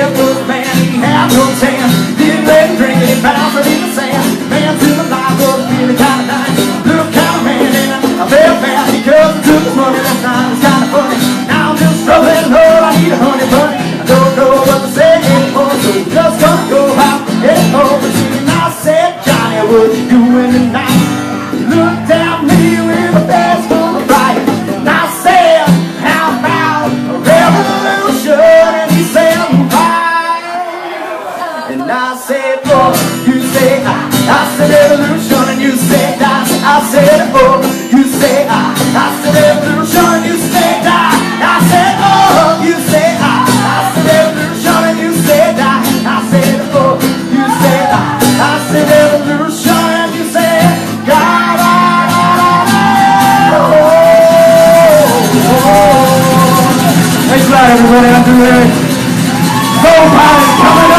there was a man, he had no tan. Didn't let him drink it, he bounced it in the sand. Man to the life was feeling kind of nice. Little kind of man in a bell fast because he took his money last night. It's kind of funny. Now I'm just struggling, Lord, I need a honey bunny. I don't know what to say anymore, so I'm just gonna go out and over to you. And I said, Johnny, what you doing tonight? He looked at me with a face full of fright. And I said, how about a revolution? And he said, right. And I said, oh, you say I said revolution, and you say die. I said, oh, you say I said revolution, and you say die. I said, oh, you say I said revolution, and you say die. I said, oh, you say I said revolution, and you say God. Thanks a lot, everybody. I'm doing it. Go, Pilot, coming